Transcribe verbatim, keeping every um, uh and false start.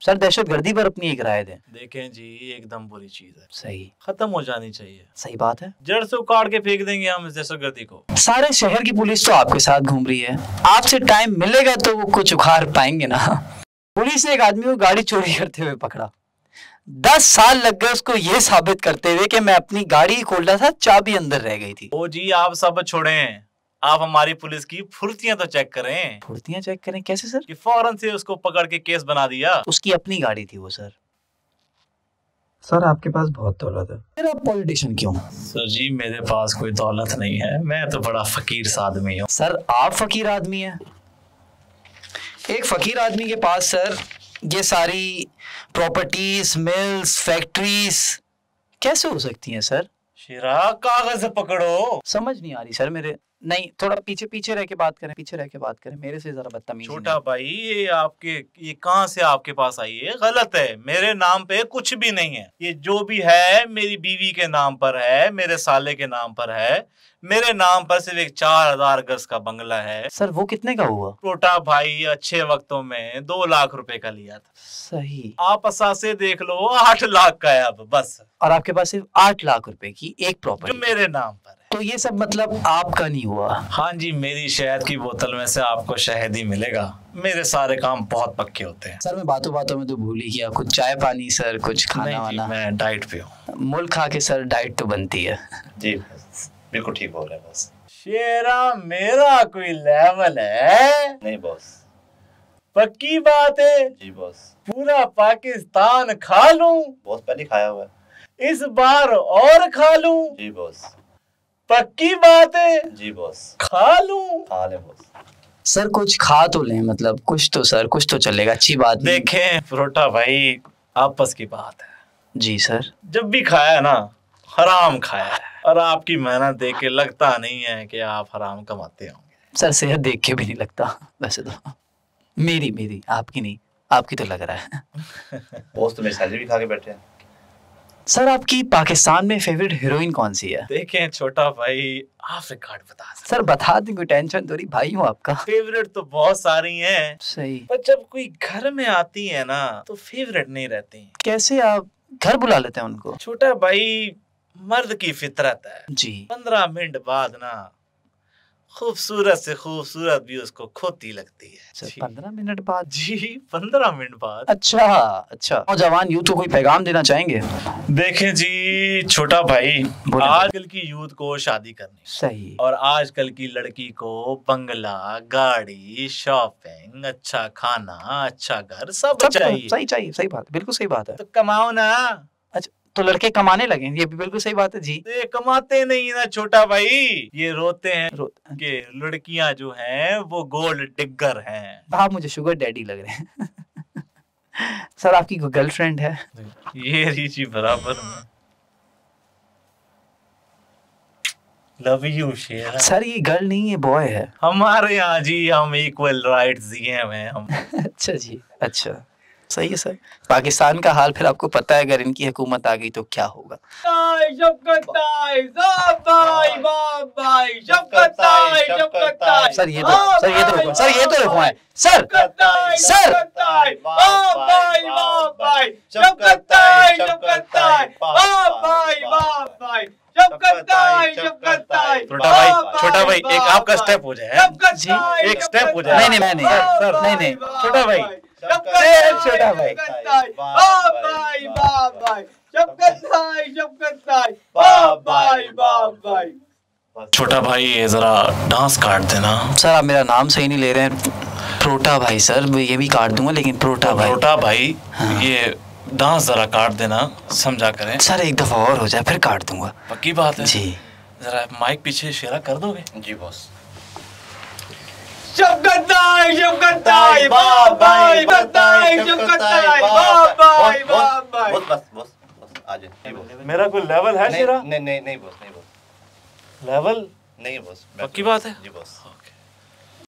Sir दहशतगर्दी पर अपनी एक राय दें। देखें जी, एकदम बुरी चीज है, सही खत्म हो जानी चाहिए। सही बात है, जड़ से उखाड़ के फेंक देंगे हम इस दहशतगर्दी को। सारे शहर की पुलिस तो आपके साथ घूम रही है, आपसे टाइम मिलेगा तो वो कुछ उखाड़ पाएंगे ना। पुलिस ने एक आदमी को गाड़ी चोरी करते हुए पकड़ा, दस साल लग गए उसको ये साबित करते हुए कि मैं अपनी गाड़ी खोल रहा था, चाबी अंदर रह गई थी। ओ जी आप सब छोड़ें, आप हमारी पुलिस की फुर्तियां तो चेक करें। फुर्तियां चेक करें? कैसे सर? कि फौरन से उसको पकड़ के केस बना दिया। उसकी अपनी गाड़ी थी वो। सर सर आपके पास बहुत दौलत है, फिर आप पॉलिटिशियन क्यों? सर जी मेरे पास कोई दौलत नहीं है, मैं तो बड़ा फकीर सा आदमी हूँ। सर आप फकीर आदमी हैं? एक फकीर आदमी के पास सर ये सारी प्रॉपर्टीज, मिल्स, फैक्ट्रीज कैसे हो सकती हैं सर? शेरा कागज पकड़ो। समझ नहीं आ रही सर मेरे। नहीं, थोड़ा पीछे पीछे रह के बात करें, पीछे रह के बात करें, मेरे से जरा बदतमीजी। छोटा भाई ये आपके ये कहाँ से आपके पास आई है? गलत है, मेरे नाम पे कुछ भी नहीं है। ये जो भी है मेरी बीवी के नाम पर है, मेरे साले के नाम पर है। मेरे नाम पर सिर्फ एक चार हजार गज का बंगला है। सर वो कितने का हुआ? छोटा भाई अच्छे वक्तों में दो लाख रुपए का लिया था। सही। आप असासे देख लो, आठ लाख का है अब बस। और आपके पास सिर्फ आठ लाख रुपए की एक प्रॉपर्टी जो मेरे नाम पर है। तो ये सब मतलब आपका नहीं हुआ? हाँ जी, मेरी शहद की बोतल में से आपको शहद ही मिलेगा। मेरे सारे काम बहुत पक्के होते हैं। सर मैं बातों बातों में तो भूल ही गया, कुछ चाय पानी सर, कुछ खाना वाना? मैं डाइट पे हूँ। मुल्क खा के सर डाइट तो बनती है। जी बिल्कुल ठीक बोल रहे हैं बस। शेरा मेरा कोई लेवल है नहीं बॉस। पक्की बात है? जी बॉस। पूरा पाकिस्तान खा लूं? बॉस पहले खाया हुआ है। इस बार और खा लूं? जी बॉस। पक्की बात है? जी बॉस। खा लूं? खा ले बॉस। सर कुछ खा तो लें, मतलब कुछ तो सर, कुछ तो चलेगा, अच्छी बात। देखें परोठा भाई, आपस की बात है। जी सर। जब भी खाया ना हराम खाया है, और आपकी मेहनत देख के लगता नहीं है कि आप हराम कमाते होंगे। सर सेहत देख के भी नहीं लगता वैसे तो। मेरी मेरी आपकी नहीं, आपकी तो लग रहा है। बॉस तो मेरी सैलरी भी खा के बैठे हैं। सर आपकी पाकिस्तान में फेवरेट हीरोइन कौन सी है? देखें छोटा भाई, आप रिकॉर्ड बता सकते। सर बता दें, कोई टेंशन तो नहीं, भाई हूँ आपका। फेवरेट तो बहुत सारी हैं। सही। पर जब कोई घर में आती है ना तो फेवरेट नहीं रहती। कैसे आप घर बुला लेते हैं उनको? छोटा भाई मर्द की फितरत है जी। पंद्रह मिनट बाद ना खूबसूरत से खूबसूरत भी उसको खोती लगती है। पंद्रह मिनट बाद? जी पंद्रह मिनट बाद। अच्छा अच्छा। नौजवान यूथ को कोई पैगाम देना चाहेंगे? देखें जी छोटा भाई, आजकल की यूथ को शादी करनी सही, और आजकल की लड़की को बंगला, गाड़ी, शॉपिंग, अच्छा खाना, अच्छा घर सब, सब चाहिए। सही चाहिए, सही बात, बिल्कुल सही बात है। तो कमाओ ना। अच्छा तो लड़के कमाने लगे, ये भी बिल्कुल सही बात है जी। ये कमाते नहीं ना छोटा भाई, ये रोते हैं रो... कि लड़कियां जो हैं वो गोल्ड डिगर हैं। आप मुझे शुगर डैडी लग रहे हैं। सर आपकी कोई गर्लफ्रेंड है? ये रीची बराबर में। लव यू शेर। सर ये गर्ल नहीं है, बॉय है। हमारे यहाँ जी हम इक्वल राइट्स दिए हुए हम। अच्छा जी, अच्छा सही है सर। पाकिस्तान का हाल फिर आपको पता है, अगर इनकी हुकूमत आ गई तो क्या होगा। सर ये तो सर ये तो रुको, सर ये तो रुको है सर सर छोटा भाई एक आपका स्टेप हो जाए जी, एक स्टेप हो जाए। नहीं नहीं मैं नहीं सर, नहीं नहीं छोटा भाई, छोटा भाई, छोटा भाई ये जरा डांस काट देना। सर आप मेरा नाम सही नहीं ले रहे हैं। प्रोटा भाई सर, ये भी काट दूंगा लेकिन प्रोटा भाई। प्रोटा भाई हाँ। ये डांस जरा काट देना, समझा करें। सर एक दफा और हो जाए फिर काट दूंगा। पक्की बात है जी। जरा माइक पीछे शेरा कर दोगे? जी बॉस। मेरा कोई लेवल है शेरा? नहीं नहीं नहीं बॉस, नहीं बॉस। लेवल नहीं बॉस। पक्की बात है? जी बॉस।